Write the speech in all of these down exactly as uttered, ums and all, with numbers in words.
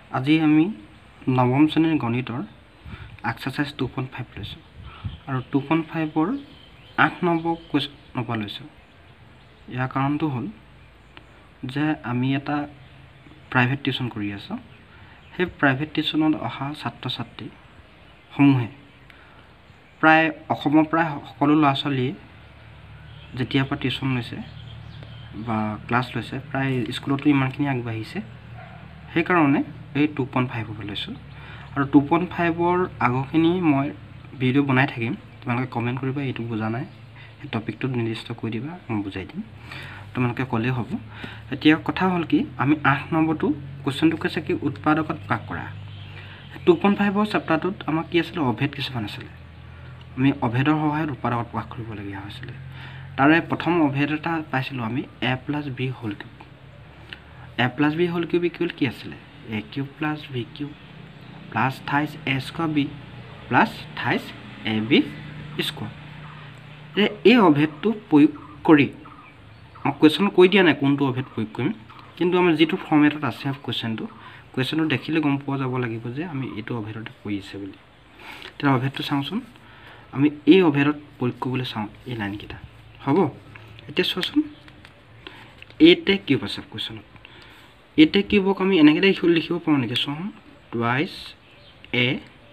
আজি আমি নৱম শ্ৰেণীৰ গণিতৰ এক্সাৰসাইজ টু পইণ্ট ফাইভ লৈছোঁ আৰু টু পইণ্ট ফাইভৰ আঠ নম্বৰ কুৱেশ্যনৰ পৰা লৈছোঁ। ইয়াৰ কাৰণটো হ'ল যে আমি এটা প্ৰাইভেট টিউশ্যন কৰি আছোঁ। সেই প্ৰাইভেট টিউশ্যনত অহা ছাত্ৰ ছাত্ৰীসমূহে প্ৰায় অসমৰ প্ৰায় সকলো ল'ৰা ছোৱালীয়ে যেতিয়াৰ পৰা টিউশ্যন লৈছে বা ক্লাছ লৈছে, প্ৰায় স্কুলতো ইমানখিনি আগবাঢ়িছে। সেইকাৰণে এই টু পইণ্ট ফাইভৰ লৈছোঁ আৰু টু পইণ্ট ফাইভৰ আগৰখিনি মই ভিডিঅ' বনাই থাকিম। তোমালোকে কমেণ্ট কৰিবা এইটো বুজা নাই, সেই টপিকটো নিৰ্দিষ্ট কৰি দিবা, মই বুজাই দিম, তোমালোকে ক'লেই হ'ব। এতিয়া কথা হ'ল কি, আমি আঠ নম্বৰটো কুৱেশ্যনটো কৈছে কি উৎপাদকত প্ৰকাশ কৰা। টু পইণ্ট ফাইভৰ চেপ্টাৰটোত আমাৰ কি আছিলে, অভেদ কিছুমান আছিলে। আমি অভেদৰ সহায়ত উৎপাদকত প্ৰকাশ কৰিবলগীয়া হৈছিলে। তাৰে প্ৰথম অভেদ এটা পাইছিলোঁ আমি A plus B whole cube. A plus B whole cube equal কি আছিলে, A cube plus B cube plus thrice A square B plus thrice A B square. এই অভেদটো প্ৰয়োগ কৰি মই কুৱেশ্যন কৈ দিয়া নাই কোনটো অভেদ প্ৰয়োগ কৰিম, কিন্তু আমাৰ যিটো ফৰ্মেটত আছে কুৱেশ্যনটো কুৱেশ্যনটো দেখিলে গম পোৱা যাব লাগিব যে আমি এইটো অভেদতে কৰিছে বুলি। তেতিয়া অভেদটো চাওঁচোন, আমি এই অভেদত প্ৰয়োগ কৰিবলৈ চাওঁ এই লাইনকেইটা, হ'ব। এতিয়া চোৱাচোন, এইটে কিউব আছে কুৱেশ্যনত। এইটে কিউবক আমি এনেকৈ লিখিব পাৰোঁ নেকি, চোৱা, twice A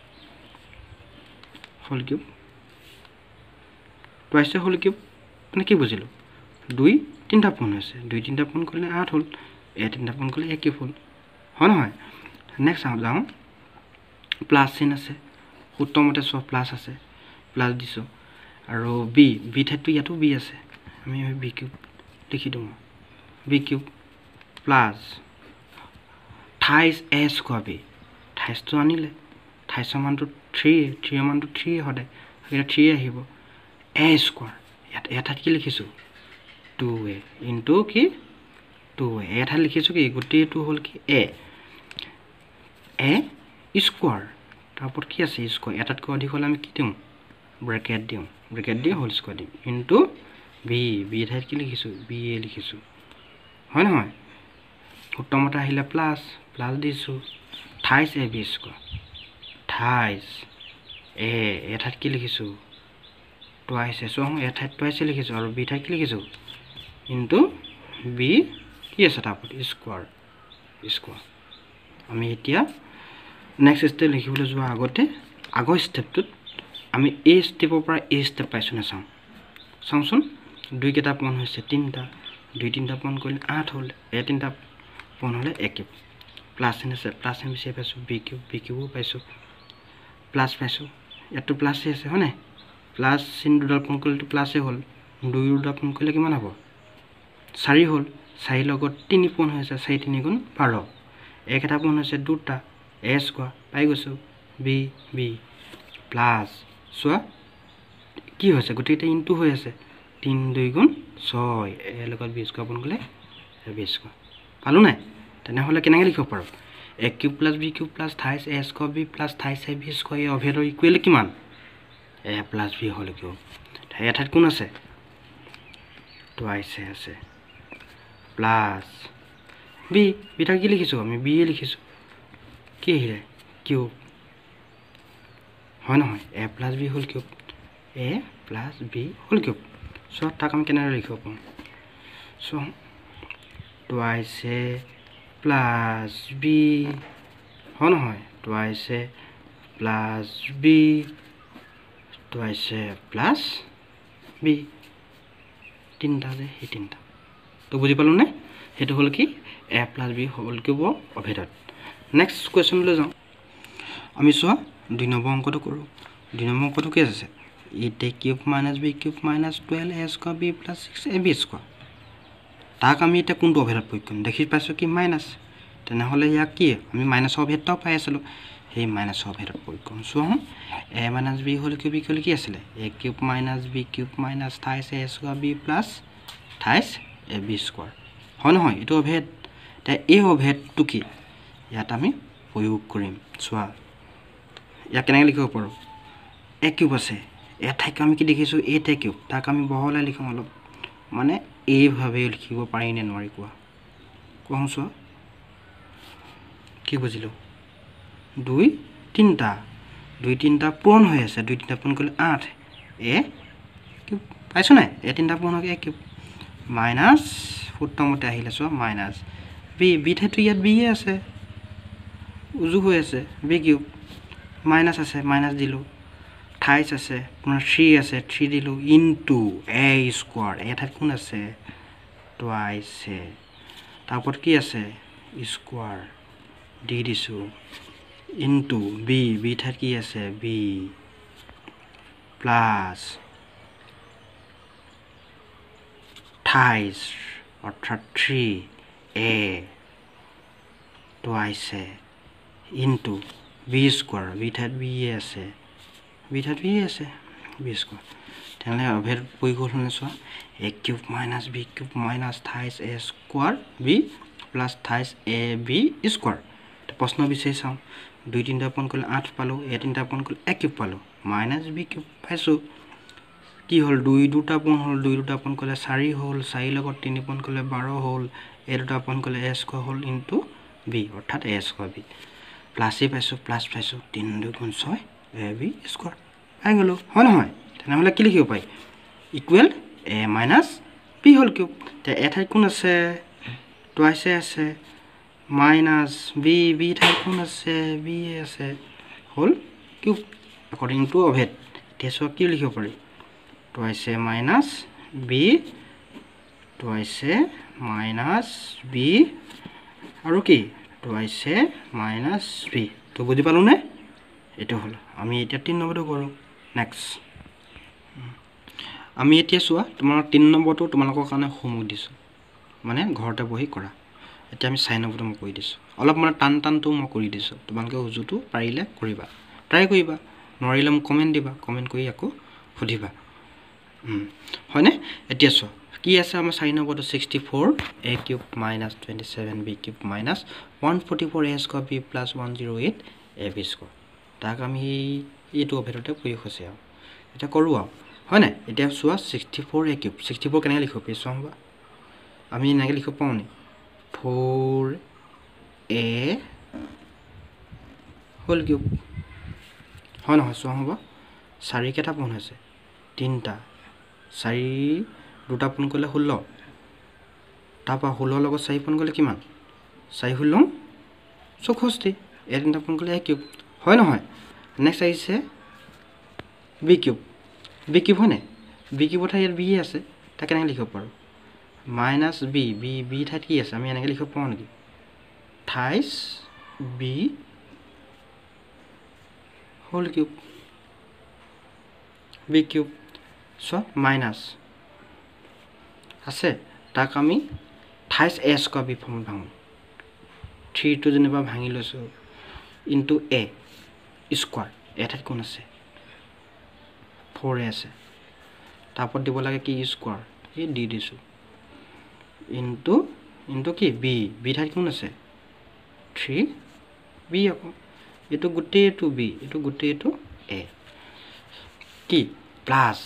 whole cube. Twice A whole cube মানে কি বুজিলোঁ, দুই তিনিটা পোন হৈছে, দুই তিনিটা পোন কৰিলে আঠ হ'ল, এ তিনিটা পোন কৰিলে এ কিউব হ'ল, হয় নহয়। নেক্সট চাওঁ, যাওঁ, প্লাছ চিন আছে, সূত্ৰমতে চোৱা প্লাছ আছে, প্লাছ দিছোঁ। আৰু বি বি ঠাইতটো ইয়াতো বি আছে, আমি বি কিউব লিখি দিওঁ, B cube plus thrice A square B. থাইছটো আনিলে, থাইছৰ মানটো থ্ৰী, থ্ৰীৰ মানটো থ্ৰী সদায়, সেইকেইটা থ্ৰী আহিব, এ স্কোৱাৰ ইয়াত এ ঠাইত কি লিখিছোঁ, টু এ ইনটু কি টু এ, এ ঠাইত লিখিছোঁ কি গোটেইটো হ'ল কি এ এ স্কোৱাৰ, তাৰ ওপৰত কি আছে স্কোৱাৰ, এটাতকৈ অধিক হ'লে আমি কি দিওঁ, ব্ৰেকেট দিওঁ, ব্ৰেকেট দি হোল স্কোৱাৰ দিম, ইনটু বি, বি ঠাইত কি লিখিছোঁ, বি এ লিখিছোঁ, হয় নহয়। সূত্ৰমতে আহিলে প্লাছ, প্লাছ দিছোঁ, থাইছ A B square, থাইছ A A ঠাইত কি লিখিছোঁ, টুৱাইছ এ, চোৱা এ ঠাইত টুৱাইছ এ লিখিছোঁ আৰু বি ঠাইত কি লিখিছোঁ, ইনটু বি কি আছে তাৰ ওপৰত স্কোৱাৰ, স্কোৱাৰ। আমি এতিয়া নেক্সট ষ্টেপ লিখিবলৈ যোৱাৰ আগতে আগৰ ষ্টেপটোত আমি এই ষ্টেপৰ পৰা এই ষ্টেপ পাইছোঁ নে চাওঁ, চাওঁচোন। দুইকেইটা পোন হৈছে তিনিটা, দুই তিনিটা পোন কৰিলে আঠ হ'ল, এ তিনিটা পোন হ'লে এ কিউব, প্লাছ চিন আছে, প্লাছ চিন বিচাৰি পাইছোঁ, বি কিউব, বি কিউবো পাইছোঁ, প্লাছ পাইছোঁ, ইয়াততো প্লাছেই আছে হয়নে, প্লাছ চিন দুডাল পোন কৰিলেতো প্লাছেই হ'ল, দুই দুডাল পোন কৰিলে কিমান হ'ব, চাৰি হ'ল, চাৰিৰ লগত তিনি পোন হৈছে, চাৰি তিনি গুণ বাৰ, এক এটা পোন হৈছে দুটা, এ স্কোৱাৰ পাই গৈছোঁ, বি বি প্লাছ চোৱা কি হৈছে গোটেইকেইটা ইনটু হৈ আছে, তিনি দুই গুণ ছয়, এ লগত বি স্কোৱাৰ পোন কৰিলে বি স্কোৱাৰ পালোঁ নাই। তেনেহ'লে কেনেকৈ লিখিব পাৰোঁ, A cube plus B cube plus thrice A square B plus thrice A B square, এই অভেদৰ ইকুৱেল কিমান, এ প্লাছ বি হ'ল কিউব। এ ঠাইত কোন আছে, টুৱাইছ এ আছে, প্লাছ বি, বি ঠাইত কি লিখিছোঁ আমি বি এ লিখিছোঁ, কি আহিলে কিউব, হয় নহয়, এ প্লাছ বি হ'ল কিউব, এ প্লাছ বি হ'ল কিউব। চ' তাক আমি কেনেদৰে লিখিব পাৰোঁ, চ' টুৱাইছ এ প্লাছ বি, হয় নহয়, twice A plus B, twice A plus B, তিনিটা যে সেই তিনিটা, তো বুজি পালোঁ নে। সেইটো হ'ল কি এ প্লাছ বি হোল কিউবৰ অভেদত। নেক্সট কুৱেশ্যনলৈ যাওঁ, আমি চোৱা দুই নম্বৰ অংকটো কৰোঁ। দুই নম্বৰ অংকটো কি আছে, eight A cube minus B cube minus twelve A square B plus six A B square. তাক আমি এতিয়া কোনটো অভেদত প্ৰয়োগ কৰিম, দেখি পাইছোঁ কি মাইনাছ, তেনেহ'লে ইয়াক কি আমি মাইনাছৰ অভেদটাও পাই আছিলোঁ, সেই মাইনাছৰ অভেদত প্ৰয়োগ কৰোঁ। চোৱা A minus B whole cube equal কি আছিলে, A cube minus B cube minus thrice A square B plus thrice A B square, হয় নহয়, এইটো অভেদ। এতিয়া এই অভেদটো কি ইয়াত আমি প্ৰয়োগ কৰিম, চোৱা ইয়াক কেনেকৈ লিখিব পাৰোঁ, এ কিউব আছে, এ ঠাইক আমি কি দেখিছোঁ এইট এ কিউব, তাক আমি বহলাই লিখোঁ অলপ, মানে এইভাৱে লিখিব পাৰি নে নোৱাৰি কোৱা, কোৱাচোন চোৱা কি বুজিলোঁ। দুই তিনিটা দুই তিনিটা পূৰণ হৈ আছে দুই তিনিটা পূৰণ কৰিলে আঠ এ কিউব পাইছো নাই এ তিনিটা পূৰণ হৈ এ কিউব মাইনাছ সূত্ৰমতে আহিলে চোৱা মাইনাছ বি বি ঠাইতো ইয়াত বি আছে উজু হৈ আছে বি কিউব মাইনাছ আছে মাইনাছ দিলোঁ ঠাইছ আছে আপোনাৰ থ্ৰী আছে থ্ৰী দিলোঁ ইনটু এ স্কোৱাৰ এ ঠাইত কোন আছে টুৱাইছ এ তাৰ ওপৰত কি আছে স্কোৱাৰ দি দিছোঁ ইনটু বি বি ঠাইত কি আছে বি প্লাছ ঠাইছ অৰ্থাৎ three A twice A into B square B ঠাইত বি আছে বি ঠাইত বি আছে বি স্কোৱাৰ তেনেহ'লে অভেদ পৰি গ'ল শুনে চোৱা A cube minus B cube minus thrice A square B plus thrice A B square প্ৰশ্ন বিচাৰি চাওঁ দুই তিনিটা পূৰণ কৰিলে আঠ পালোঁ এ তিনিটা পূৰণ কৰিলে এক কিউব পালোঁ মাইনাছ বি কিউব পাইছোঁ কি হ'ল দুই দুটা পূৰণ হ'ল দুই দুটা পূৰণ কৰিলে চাৰি হ'ল চাৰিৰ লগত তিনি পূৰণ কৰিলে বাৰ হ'ল এ দুটা পূৰণ কৰিলে এ স্কোৱাৰ হ'ল ইনটু বি অৰ্থাৎ এ স্কোৱাৰ বি প্লাছেই পাইছোঁ প্লাছ পাইছোঁ তিনি দুই গুণ ছয় এ বি স্কোৱাৰ পাই গ'লোঁ হয় নহয় তেনেহ'লে কি লিখিব পাৰি ইকুৱেল এ মাইনাছ বি হ'ল কিউব এতিয়া এ ঠাইত কোন আছে টুৱাইছে আছে মাইনাছ বি বি ঠাইত কোন আছে বি আছে হ'ল কিউব একৰ্ডিং টু অভেদ এতিয়া চোৱা কি লিখিব পাৰি টুৱাইছে মাইনাছ বি টুৱাইছে মাইনাছ বি আৰু কি টুৱাইছে মাইনাছ বি তো বুজি পালোঁনে এইটো হ'ল আমি এতিয়া তিনি নম্বৰটো কৰোঁ নেক্সট আমি এতিয়া চোৱা তোমাৰ তিনি নম্বৰটো তোমালোকৰ কাৰণে হোমৱৰ্ক দিছোঁ মানে ঘৰতে বহি কৰা এতিয়া আমি চাৰি নম্বৰটো মই কৰি দিছোঁ অলপ মানে টান টানটো মই কৰি দিছোঁ তোমালোকে উজুটো পাৰিলে কৰিবা ট্ৰাই কৰিবা নোৱাৰিলে মোক কমেণ্ট দিবা কমেণ্ট কৰি আকৌ সুধিবা হয়নে এতিয়া চোৱা কি আছে আমাৰ চাৰি নম্বৰটো sixty four A cube minus twenty seven B cube minus one forty four A square B plus one zero' eight A B square তাক আমি এইটো অভেদতে প্ৰয়োগ হৈছে আৰু এতিয়া কৰোঁ আৰু হয় নাই এতিয়া চোৱা sixty four A cube sixty four কেনেকৈ লিখিব পাৰি চোৱা হ'বা আমি এনেকৈ লিখিব পাৰোঁ নি ফ'ৰ এ হ'ল কিউব হয় নহয় চোৱা হ'ব চাৰি কেইটা পূৰণ হৈছে তিনিটা চাৰি দুটা পূৰণ কৰিলে ষোল্ল তাৰপৰা ষোল্লৰ লগত চাৰি পূৰণ কৰিলে কিমান চাৰি ষোল্ল চৌষষ্ঠি এই তিনিটা পূৰণ কৰিলে এ কিউব হয় নহয় নেক্সট আহিছে বি কিউব বি কিউব হয়নে বি কিউবৰ ঠাইত ইয়াত বি আছে তাক কেনেকৈ লিখিব পাৰোঁ মাইনাছ বি বি বি ঠাইত কি আছে আমি এনেকৈ লিখিব পাৰোঁ নেকি thrice B whole cube B cube চোৱা মাইনাছ আছে তাক আমি থাইছ এ স্কোৱাৰ বি ফৰ্মত ভাঙোঁ থ্ৰীটো যেনিবা ভাঙি লৈছোঁ ইনটু এ স্কোৱাৰ এ ঠাইত কোন আছে ফ'ৰ এ আছে তাৰ ওপৰত দিব লাগে কি স্কোৱাৰ এই দি দিছোঁ ইনটু ইনটু কি বি বি ঠাইত কোন আছে থ্ৰী বি আকৌ এইটো গোটেইটো বি এইটো গোটেইটো এ কি plus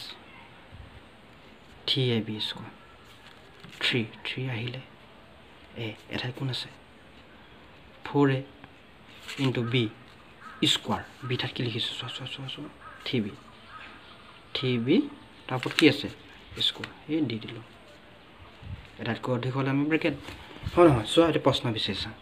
three A B square three three আহিলে এ এঠাইত কোন আছে four A into B square B ঠাইত কি লিখিছোঁ চোৱা চোৱা চোৱা চোৱা থ্ৰী বি থ্ৰী বি তাৰ ওপৰত কি আছে স্কোৱাৰ এই দি দিলোঁ এটাতকৈ অধিক হ'লে আমি ব্ৰেকেট হয় নহয় চোৱা এতিয়া প্ৰশ্ন বিচাৰি চাওঁ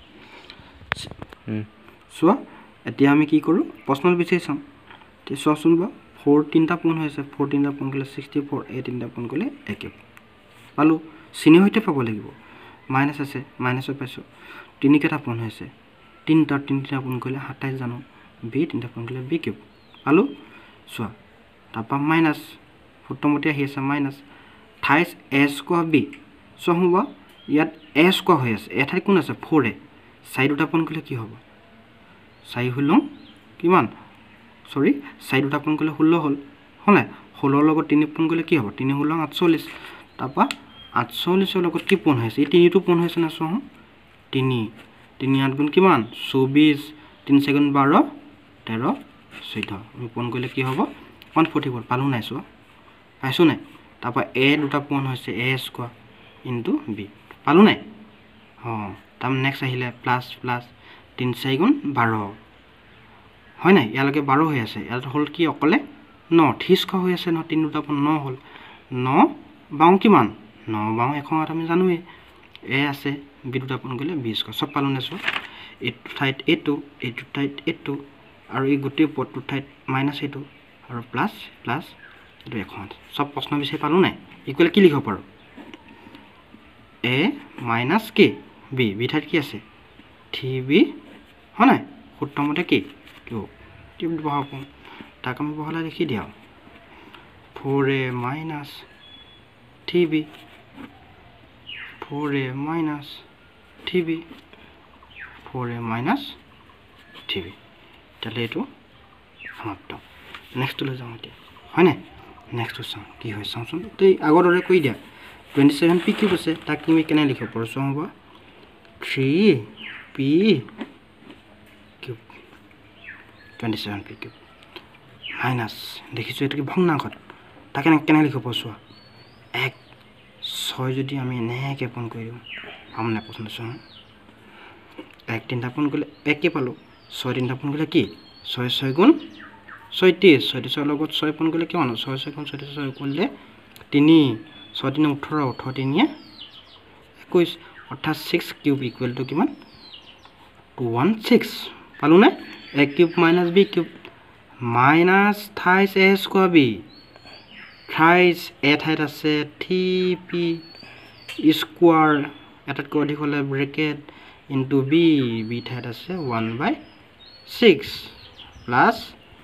চোৱা এতিয়া আমি কি কৰোঁ প্ৰশ্ন বিচাৰি চাওঁ এতিয়া চোৱাচোন বাৰু ফ'ৰ তিনিটা পূৰণ হৈছে ফ'ৰ তিনিটা পূৰণ কৰিলে ছিক্সটি ফ'ৰ এই তিনিটা পূৰণ কৰিলে একে পালোঁ চিনিৰ সৈতে পাব লাগিব মাইনাছ আছে মাইনাছত পাইছোঁ তিনিকেইটা পূৰণ হৈছে তিনিটা তিনিটা পূৰণ কৰিলে সাতাইছ জানো বি তিনিটা পূৰণ কৰিলে বি কিউব পালোঁ চোৱা তাৰপৰা মাইনাছ সূত্ৰমতে আহি আছে minus thrice A square B চোৱা হ'ব ইয়াত এ স্কোৱাৰ হৈ আছে এ ঠাইত কোন আছে ফ'ৰ এ চাৰি দুটা পূৰণ কৰিলে কি হ'ব চাৰি ষোল্ল কিমান চৰি চাৰি দুটা পূৰণ কৰিলে ষোল্ল হ'ল হ'লে ষোল্লৰ লগত তিনি পূৰণ কৰিলে কি হ'ব তিনি ষোল্ল আঠচল্লিছ তাৰপৰা আঠচল্লিছৰ লগত কি পূৰণ হৈছে এই তিনিটো পূৰণ হৈছে নে চোৱা তিনি তিনি আঠ গুণ কিমান চৌবিছ তিনি চাৰি গুণ বাৰ তেৰ চৈধ্য আমি পূৰণ কৰিলে কি হ'ব ওৱান ফৰ্টি ফ'ৰ পালোঁ নাই চোৱা পাইছোঁ নাই তাৰপৰা এ দুটা পূৰণ হৈছে এ স্কোৱাৰ ইনটু বি পালোঁ নাই অঁ তাৰমানে নেক্সট আহিলে প্লাছ প্লাছ তিনি চাৰি গুণ বাৰ হয় নাই ইয়ালৈকে বাৰ হৈ আছে ইয়াত হ'ল কি অকলে ন থ্ৰী স্কোৱাৰ হৈ আছে ন তিনি দুটা পোন ন হ'ল ন বাওঁ কিমান ন বাওঁ এশ আঠ আমি জানোৱেই এ আছে বি দুটা পোন গ'লে বি স্কোৱাৰ চব পালোঁ নে চোৱা এইটো ঠাইত এইটো এইটো ঠাইত এইটো আৰু এই গোটেই পদটোৰ ঠাইত মাইনাছ এইটো আৰু প্লাছ প্লাছ এইটো এশ আঠ চব প্ৰশ্ন বিচাৰি পালোঁ নাই ইকুৱেল কি লিখিব পাৰোঁ এ মাইনাছ কে বি বি ঠাইত কি আছে থ্ৰী বি হয় নাই সূত্ৰমতে কি কিয় টিপ বহাব পাৰোঁ তাক আমি বহলাই লিখি দিওঁ four A minus three B four A minus three B four A minus three B তেতিয়াহ'লে এইটো সমাপ্ত নেক্সটলৈ যাওঁ এতিয়া হয়নে নেক্সটটো চাওঁ কি হয় চাওঁচোন তই আগৰ দৰে কৰি দিয়া টুৱেণ্টি ছেভেন পি কিউব আছে তাক তুমি কেনে লিখিব পাৰোঁ চোৱা হ'ব three P cube twenty seven P cube minus দেখিছোঁ এইটো কি ভগ্নাংশত তাক কেনে কেনে লিখিব পাৰোঁ চোৱা এক ছয় যদি আমি এনেকৈ পোন কৰি দিওঁ পাম নাই পচন্দ চোৱা এক তিনিটা পোন কৰিলে একে পালোঁ ছয় তিনিটা পোন কৰিলে কি ছয় ছয় গুণ ছয়ত্ৰিছ ছয়ত্ৰিছৰ লগত ছয় পোন কৰিলে কিমান ছয় ছয় গুণ ছয়ত্ৰিছ ছয় কৰিলে তিনি ছয় তিনি ওঠৰ ওঠৰ তিনিয়ে একৈছ অৰ্থাৎ ছিক্স কিউব ইকুৱেল টু কিমান টু ওৱান ছিক্স পালোঁ নে A cube minus B cube minus thrice A square B thrice A ঠাইত আছে থ্ৰী পি স্কোৱাৰ এটাতকৈ অধিক হ'লে ব্ৰেকেট ইনটু বি বি ঠাইত আছে one by six plus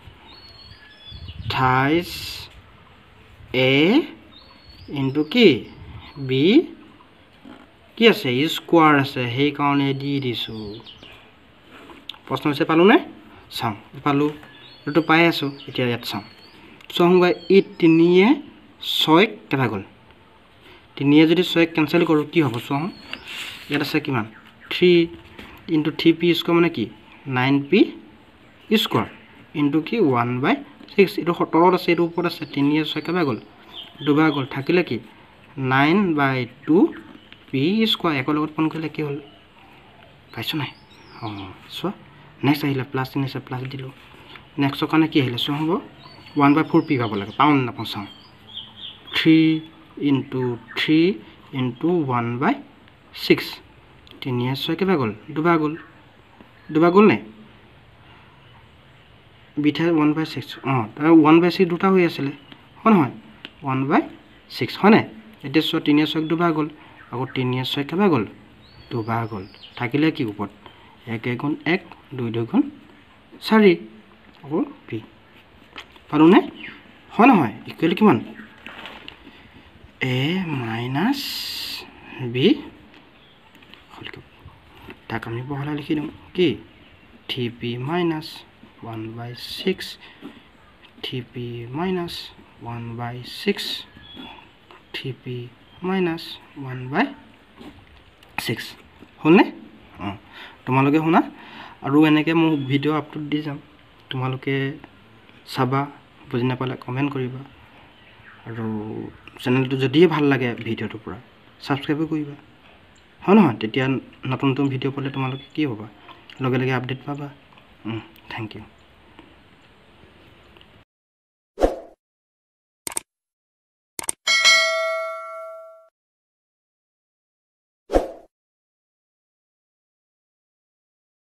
thrice A into কি বি কি আছে স্কোৱাৰ আছে সেইকাৰণে দি দিছোঁ প্ৰশ্ন হৈছে পালোঁনে চাওঁ পালোঁ এইটো পাই আছোঁ এতিয়া ইয়াত চাওঁ চাওঁ বা ই তিনিয়ে ছয় কেইটা গ'ল তিনিয়ে যদি ছয় কেঞ্চেল কৰোঁ কি হ'ব চাওঁ ইয়াত আছে কিমান three into three P square মানে কি নাইন পি স্কোৱাৰ ইনটু কি ওৱান বাই ছিক্স এইটো তলত আছে এইটো ওপৰত আছে তিনিয়ে ছয় কেইবাৰ গ'ল দুবাৰ গ'ল থাকিলে কি nine by two P square একৰ লগত পোন কৰিলে কি হ'ল পাইছোঁ নাই অঁ চোৱা নেক্সট আহিলে প্লাছ তিনি আছে প্লাছ দিলোঁ নেক্সটৰ কাৰণে কি আহিলে চোৱা হ'ব ওৱান বাই ফ'ৰ পি পাব লাগে পাওঁ নাপাওঁ চাওঁ three into three into one by six তিনিয়ে ছয় কেইবাৰ গ'ল দুবাৰ গ'ল দুবাৰ গ'ল নে বিঠাই ওৱান বাই ছিক্স অঁ তাৰ ওৱান বাই ছিক্স দুটা হৈ আছিলে হয় নহয় ওৱান বাই ছিক্স হয় নাই এতিয়া চোৱা তিনিয়ে ছয় দুবাৰ গ'ল আকৌ তিনিয়ে ছয় কেইবাৰ গ'ল দুবাৰ গ'ল থাকিলে কি ওপৰত এক এক গুণ এক দুই দুই গুণ চাৰি আকৌ পি পাৰোঁনে হয় নহয় ইকুৱেল কিমান এ মাইনাছ বি হ'ল কিউব তাক আমি বহলাই লিখি দিওঁ কি three P minus one by six three P minus one by six three P minus one by six হ'লনে অঁ তোমালোকে শুনা আৰু এনেকৈ মই ভিডিঅ' আপলোড দি যাম তোমালোকে চাবা বুজি নাপালে কমেণ্ট কৰিবা আৰু চেনেলটো যদিয়ে ভাল লাগে ভিডিঅ'টোৰ পৰা ছাবস্ক্ৰাইবো কৰিবা হয় নহয় তেতিয়া নতুন নতুন ভিডিঅ' পালে তোমালোকে কি হ'বা লগে লগে আপডেট পাবা থেংক ইউ